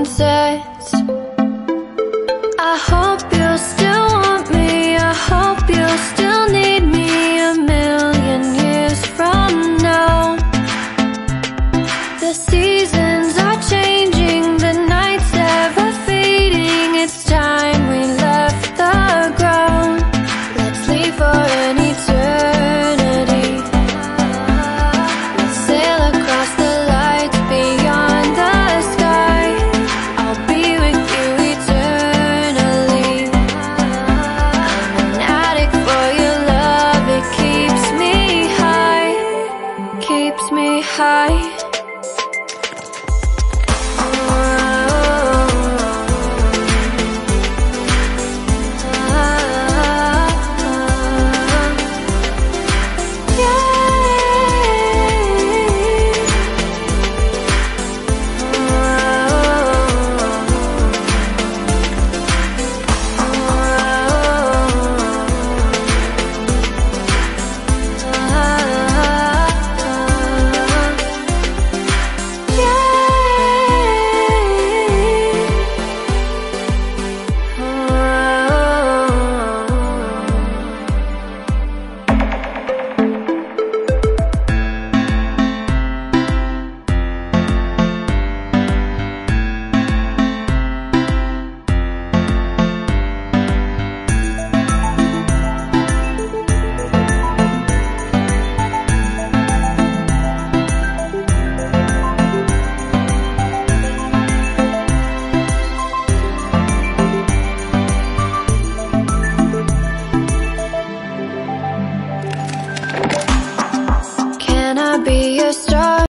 sunsets. I hope you'll still want me, I hope you'll still need me 1,000,000 years from now. The seasons are changing, the nights ever fading. It's time we left the ground. Let's leave for an eternity. We'll sail across the lights beyond the sky. I'll be with you eternally. I'm an addict for your love, it keeps me high, keeps me high. Can I be your